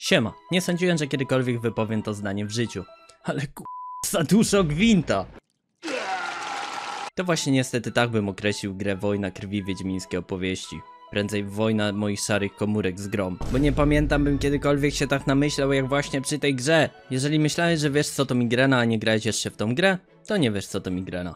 Siema, nie sądziłem, że kiedykolwiek wypowiem to zdanie w życiu. Ale za dużo gwinta! To właśnie niestety tak bym określił grę Wojna Krwi Wiedźmińskie Opowieści. Prędzej wojna moich szarych komórek z grom. Bo nie pamiętam, bym kiedykolwiek się tak namyślał jak właśnie przy tej grze. Jeżeli myślałeś, że wiesz co to migrena, a nie grałeś jeszcze w tą grę, to nie wiesz co to migrena.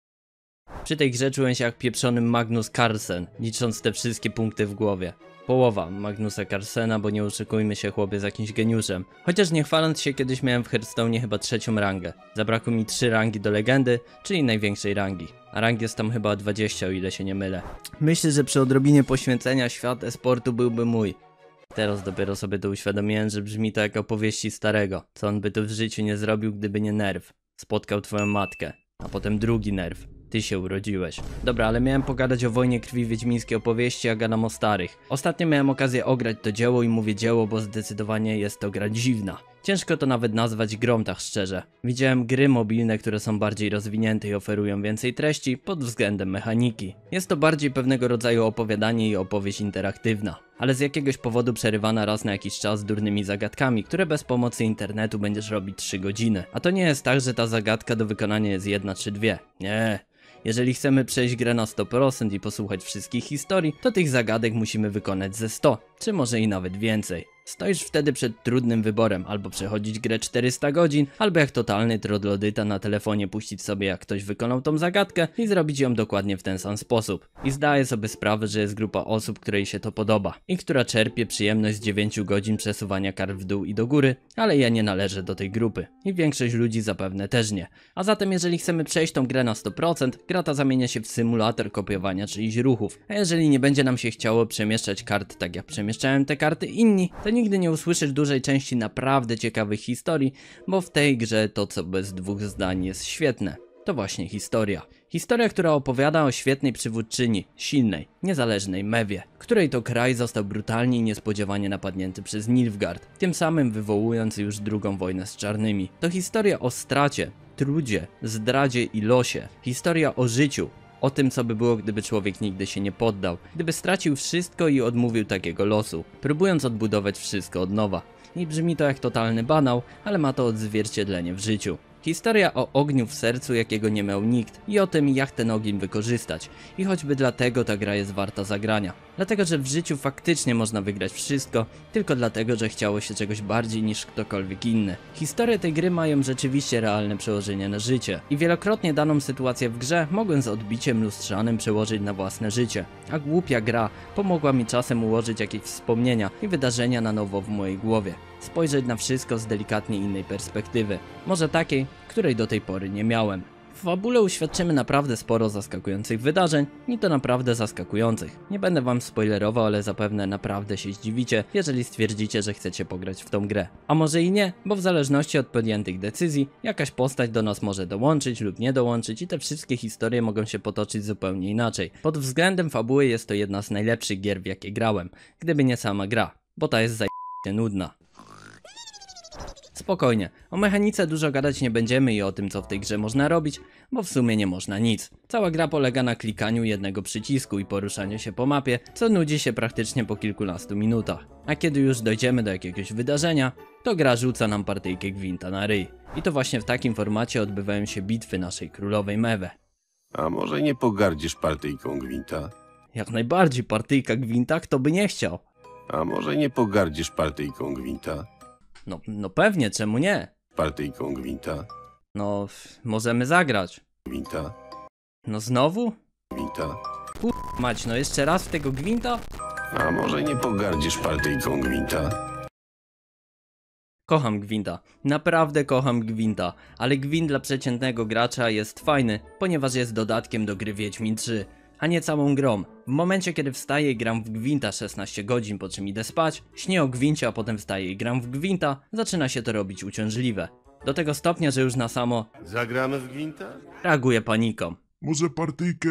Przy tej grze czułem się jak pieprzony Magnus Carlsen, licząc te wszystkie punkty w głowie. Połowa Magnusa Carlsena, bo nie oszukujmy się, chłopie, z jakimś geniuszem. Chociaż nie chwaląc się, kiedyś miałem w Hearthstone chyba 3. rangę. Zabrakło mi 3 rangi do legendy, czyli największej rangi. A rank jest tam chyba 20, o ile się nie mylę. Myślę, że przy odrobinie poświęcenia świat e-sportu byłby mój. Teraz dopiero sobie to uświadomiłem, że brzmi to jak opowieści starego. Co on by tu w życiu nie zrobił, gdyby nie nerw. Spotkał twoją matkę, a potem drugi nerw. Ty się urodziłeś. Dobra, ale miałem pogadać o Wojnie Krwi Wiedźmińskiej Opowieści, a gadam o starych. Ostatnio miałem okazję ograć to dzieło i mówię dzieło, bo zdecydowanie jest to gra dziwna. Ciężko to nawet nazwać grą, tak szczerze. Widziałem gry mobilne, które są bardziej rozwinięte i oferują więcej treści pod względem mechaniki. Jest to bardziej pewnego rodzaju opowiadanie i opowieść interaktywna. Ale z jakiegoś powodu przerywana raz na jakiś czas durnymi zagadkami, które bez pomocy internetu będziesz robić 3 godziny. A to nie jest tak, że ta zagadka do wykonania jest 1 czy 2. Nie. Jeżeli chcemy przejść grę na 100% i posłuchać wszystkich historii, to tych zagadek musimy wykonać ze 100, czy może i nawet więcej. Stoisz wtedy przed trudnym wyborem, albo przechodzić grę 400 godzin, albo jak totalny troglodyta na telefonie puścić sobie jak ktoś wykonał tą zagadkę i zrobić ją dokładnie w ten sam sposób. I zdaję sobie sprawę, że jest grupa osób, której się to podoba i która czerpie przyjemność z 9 godzin przesuwania kart w dół i do góry, ale ja nie należę do tej grupy i większość ludzi zapewne też nie. A zatem jeżeli chcemy przejść tą grę na 100%, gra ta zamienia się w symulator kopiowania czyichś ruchów. A jeżeli nie będzie nam się chciało przemieszczać kart tak jak przemieszczałem te karty inni, to nigdy nie usłyszysz dużej części naprawdę ciekawych historii, bo w tej grze to co bez 2 zdań jest świetne. To właśnie historia. Historia, która opowiada o świetnej przywódczyni, silnej, niezależnej Mewie, której to kraj został brutalnie i niespodziewanie napadnięty przez Nilfgaard, tym samym wywołując już drugą wojnę z czarnymi. To historia o stracie, trudzie, zdradzie i losie. Historia o życiu. O tym, co by było, gdyby człowiek nigdy się nie poddał, gdyby stracił wszystko i odmówił takiego losu, próbując odbudować wszystko od nowa. I brzmi to jak totalny banał, ale ma to odzwierciedlenie w życiu. Historia o ogniu w sercu, jakiego nie miał nikt i o tym, jak ten ogień wykorzystać. I choćby dlatego ta gra jest warta zagrania. Dlatego, że w życiu faktycznie można wygrać wszystko, tylko dlatego, że chciało się czegoś bardziej niż ktokolwiek inny. Historie tej gry mają rzeczywiście realne przełożenie na życie. I wielokrotnie daną sytuację w grze mogłem z odbiciem lustrzanym przełożyć na własne życie. A głupia gra pomogła mi czasem ułożyć jakieś wspomnienia i wydarzenia na nowo w mojej głowie. Spojrzeć na wszystko z delikatnie innej perspektywy. Może takiej, której do tej pory nie miałem. W fabule uświadczymy naprawdę sporo zaskakujących wydarzeń i to naprawdę zaskakujących. Nie będę wam spoilerował, ale zapewne naprawdę się zdziwicie, jeżeli stwierdzicie, że chcecie pograć w tą grę. A może i nie, bo w zależności od podjętych decyzji, jakaś postać do nas może dołączyć lub nie dołączyć i te wszystkie historie mogą się potoczyć zupełnie inaczej. Pod względem fabuły jest to jedna z najlepszych gier, w jakie grałem, gdyby nie sama gra, bo ta jest nudna. Spokojnie, o mechanice dużo gadać nie będziemy i o tym, co w tej grze można robić, bo w sumie nie można nic. Cała gra polega na klikaniu jednego przycisku i poruszaniu się po mapie, co nudzi się praktycznie po kilkunastu minutach. A kiedy już dojdziemy do jakiegoś wydarzenia, to gra rzuca nam partyjkę gwinta na ryj. I to właśnie w takim formacie odbywają się bitwy naszej królowej Mewe. A może nie pogardzisz partyjką gwinta? Jak najbardziej partyjka gwinta, kto by nie chciał. A może nie pogardzisz partyjką gwinta? No pewnie, czemu nie? Partyjką gwinta? No, możemy zagrać. Gwinta? No znowu? Gwinta? Mać, no jeszcze raz w tego gwinta? A może nie pogardzisz partyjką gwinta? Kocham gwinta, naprawdę kocham gwinta, ale gwint dla przeciętnego gracza jest fajny, ponieważ jest dodatkiem do gry Wiedźmin 3, a nie całą grą. W momencie kiedy wstaję i gram w gwinta 16 godzin, po czym idę spać, śnię o gwincie, a potem wstaję i gram w gwinta, zaczyna się to robić uciążliwe. Do tego stopnia, że już na samo Zagramy w gwinta? reaguję paniką. Może partyjkę?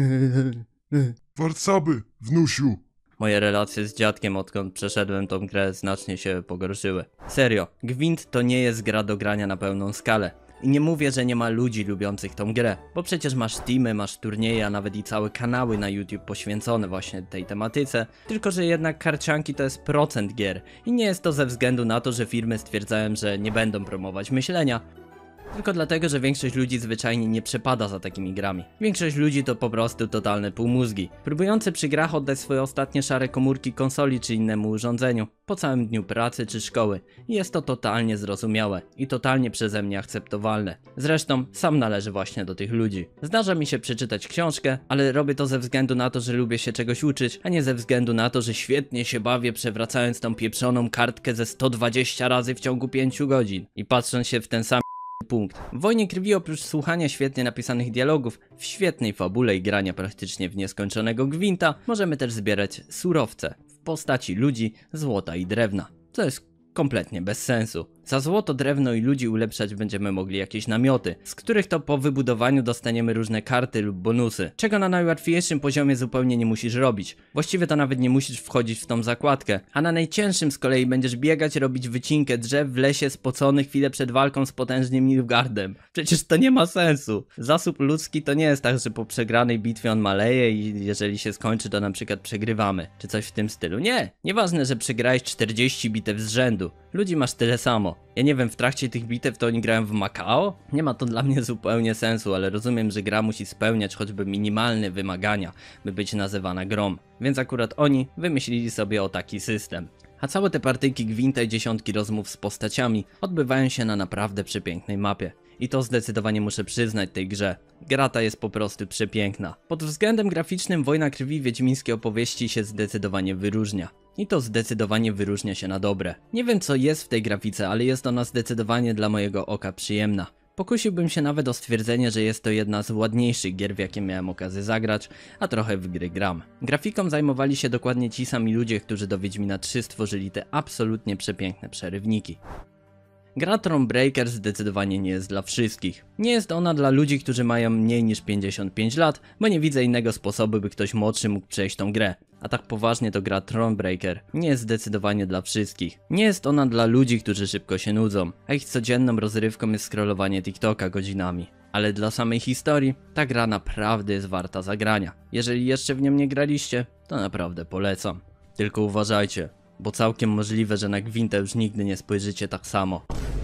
Warcaby, wnusiu. Moje relacje z dziadkiem, odkąd przeszedłem tą grę, znacznie się pogorszyły. Serio, gwint to nie jest gra do grania na pełną skalę. I nie mówię, że nie ma ludzi lubiących tą grę, bo przecież masz teamy, masz turnieje, a nawet i całe kanały na YouTube poświęcone właśnie tej tematyce, tylko że jednak karcianki to jest procent gier i nie jest to ze względu na to, że firmy stwierdzają, że nie będą promować myślenia, tylko dlatego, że większość ludzi zwyczajnie nie przepada za takimi grami. Większość ludzi to po prostu totalne półmózgi, próbujące przy grach oddać swoje ostatnie szare komórki konsoli czy innemu urządzeniu, po całym dniu pracy czy szkoły. I jest to totalnie zrozumiałe i totalnie przeze mnie akceptowalne. Zresztą sam należę właśnie do tych ludzi. Zdarza mi się przeczytać książkę, ale robię to ze względu na to, że lubię się czegoś uczyć, a nie ze względu na to, że świetnie się bawię przewracając tą pieprzoną kartkę ze 120 razy w ciągu 5 godzin i patrząc się w ten sam punkt. W Wojnie Krwi oprócz słuchania świetnie napisanych dialogów, w świetnej fabule i grania praktycznie w nieskończonego gwinta, możemy też zbierać surowce w postaci ludzi, złota i drewna, co jest kompletnie bez sensu. Za złoto, drewno i ludzi ulepszać będziemy mogli jakieś namioty, z których to po wybudowaniu dostaniemy różne karty lub bonusy, czego na najłatwiejszym poziomie zupełnie nie musisz robić. Właściwie to nawet nie musisz wchodzić w tą zakładkę, a na najcięższym z kolei będziesz biegać, robić wycinkę drzew w lesie spocony chwilę przed walką z potężnym Nilfgaardem. Przecież to nie ma sensu. Zasób ludzki to nie jest tak, że po przegranej bitwie on maleje i jeżeli się skończy, to na przykład przegrywamy, czy coś w tym stylu. Nie, nieważne, że przegrałeś 40 bitew z rzędu. Ludzi masz tyle samo. Ja nie wiem, w trakcie tych bitew to oni grają w Macao? Nie ma to dla mnie zupełnie sensu, ale rozumiem, że gra musi spełniać choćby minimalne wymagania, by być nazywana grą. Więc akurat oni wymyślili sobie o taki system. A całe te partyjki gwinta i dziesiątki rozmów z postaciami odbywają się na naprawdę przepięknej mapie. I to zdecydowanie muszę przyznać tej grze. Gra ta jest po prostu przepiękna. Pod względem graficznym Wojna Krwi wiedźmińskie opowieści się zdecydowanie wyróżnia. I to zdecydowanie wyróżnia się na dobre. Nie wiem co jest w tej grafice, ale jest ona zdecydowanie dla mojego oka przyjemna. Pokusiłbym się nawet o stwierdzenie, że jest to jedna z ładniejszych gier, w jakie miałem okazję zagrać, a trochę w gry gram. Grafiką zajmowali się dokładnie ci sami ludzie, którzy do Wiedźmina 3 stworzyli te absolutnie przepiękne przerywniki. Gra Thronebreaker zdecydowanie nie jest dla wszystkich. Nie jest ona dla ludzi, którzy mają mniej niż 55 lat, bo nie widzę innego sposobu, by ktoś młodszy mógł przejść tą grę. A tak poważnie to gra Thronebreaker nie jest zdecydowanie dla wszystkich. Nie jest ona dla ludzi, którzy szybko się nudzą, a ich codzienną rozrywką jest scrollowanie TikToka godzinami. Ale dla samej historii, ta gra naprawdę jest warta zagrania. Jeżeli jeszcze w nią nie graliście, to naprawdę polecam. Tylko uważajcie, bo całkiem możliwe, że na gwintę już nigdy nie spojrzycie tak samo.